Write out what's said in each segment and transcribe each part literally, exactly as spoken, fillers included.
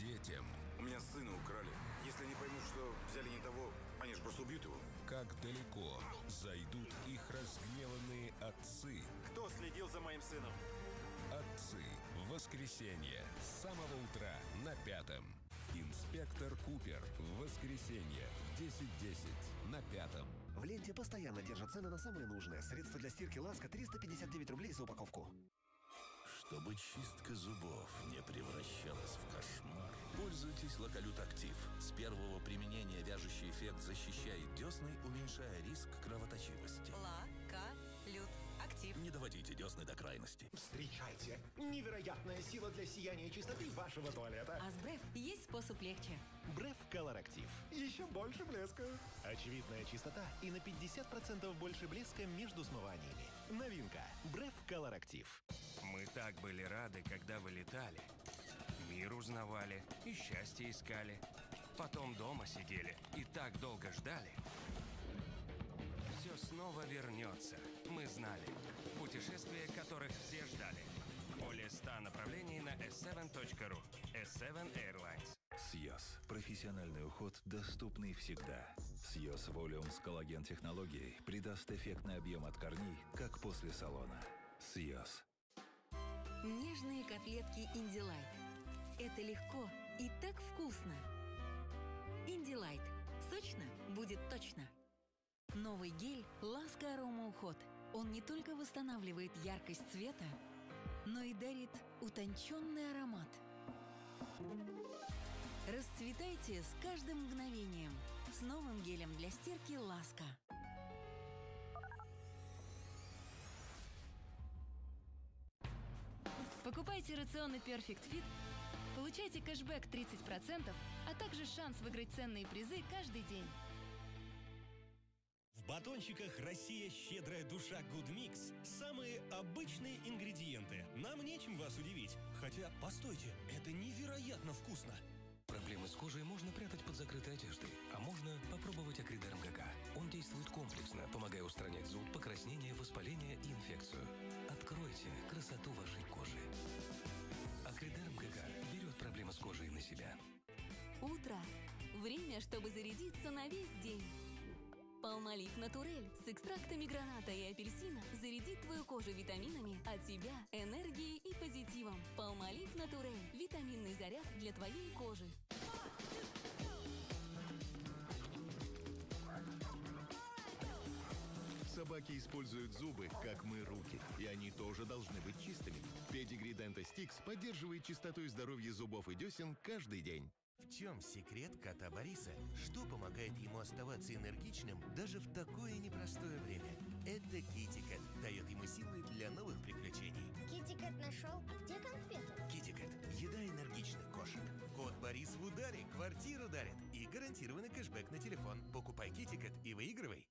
детям. У меня сына украли. Если они поймут, что взяли не того, они же просто убьют его. Как далеко зайдут их разгневанные отцы. Кто следил за моим сыном? Отцы. В воскресенье с самого утра на Пятом. Инспектор Купер. В воскресенье в десять десять на Пятом. В ленте постоянно держат цены на самые нужные. Средства для стирки «Ласка» триста пятьдесят девять рублей за упаковку. Чтобы чистка зубов не превращалась в кошмар, пользуйтесь Локолют Актив. С первого применения вяжущий эффект защищает десны, уменьшая риск кровоточивости. Локолют Актив. Не доводите десны до крайности. Встречайте! Невероятная сила для сияния и чистоты вашего туалета. А с Бреф есть способ легче. Бреф Color Active. Еще больше блеска. Очевидная чистота и на пятьдесят процентов больше блеска между смываниями. Новинка. Бреф Color Active. Мы так были рады, когда вылетали. Мир узнавали и счастье искали. Потом дома сидели и так долго ждали. Все снова вернется, мы знали. Путешествия, которых все ждали. Более ста направлений на эс семь точка ру. эс семь Airlines. Сьюз. Профессиональный уход, доступный всегда. Сьюз Волюм с коллаген-технологией придаст эффектный объем от корней, как после салона. Сьюз. Нежные котлетки Индилайт. Это легко и так вкусно. Индилайт. Сочно будет точно. Новый гель «Ласка Арома Уход». Он не только восстанавливает яркость цвета, но и дарит утонченный аромат. Расцветайте с каждым мгновением с новым гелем для стирки «Ласка». Покупайте рационы Perfect Fit, получайте кэшбэк тридцать процентов, а также шанс выиграть ценные призы каждый день. В батончиках «Россия щедрая душа Good Mix» самые обычные ингредиенты. Нам нечем вас удивить. Хотя, постойте, это невероятно вкусно. Проблемы с кожей можно прятать под закрытой одеждой, а можно попробовать Акридерм ГК. Он действует комплексно, помогая устранять зуд, покраснение, воспаление и инфекцию. Откройте красоту вашей кожи. Акридерм ГК берет проблемы с кожей на себя. Утро. Время, чтобы зарядиться на весь день. Палмолив Натурель с экстрактами граната и апельсина зарядит твою кожу витаминами, а тебя энергией и позитивом. Палмолив Натурель. Витаминный заряд для твоей кожи. Собаки используют зубы, как мы руки, и они тоже должны быть чистыми. Педигри Дента Стикс поддерживает чистоту и здоровье зубов и десен каждый день. В чем секрет кота Бориса? Что помогает ему оставаться энергичным даже в такое непростое время? Это Китикет. Дает ему силы для новых приключений. Китикет нашел? Где конфеты? Китикет. Еда энергичных кошек. Кот Борис в ударе квартиру дарит. И гарантированный кэшбэк на телефон. Покупай Китикет и выигрывай.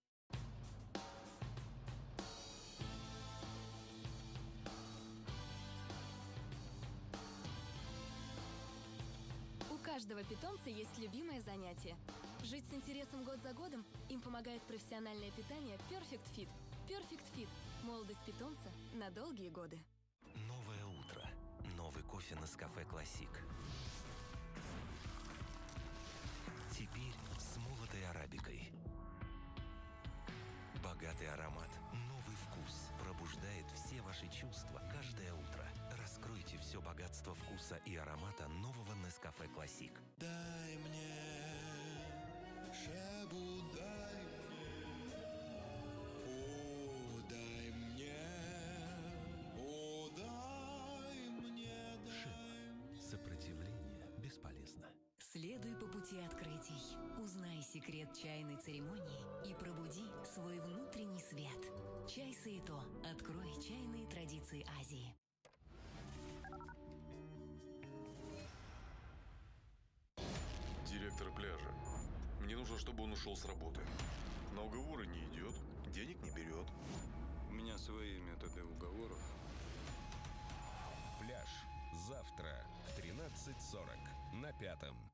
У каждого питомца есть любимое занятие. Жить с интересом год за годом им помогает профессиональное питание Perfect Fit. Perfect Fit. Молодость питомца на долгие годы. Новое утро. Новый кофе Nescafé Classic. Теперь с молотой арабикой. Богатый аромат, новый вкус пробуждает все ваши чувства каждое утро. Раскройте все богатство вкуса и аромата нового Nescafé Classic. Дай мне, Шебу, дай мне, о, дай мне, о, дай мне, дай мне. Сопротивление бесполезно. Следуй по пути открытий. Узнай секрет чайной церемонии и пробуди свой внутренний свет. Чай Саито. Открой чайные традиции Азии. Директор пляжа. Мне нужно, чтобы он ушел с работы. На уговоры не идет, денег не берет. У меня свои методы уговоров. Пляж. Завтра в тринадцать сорок на Пятом.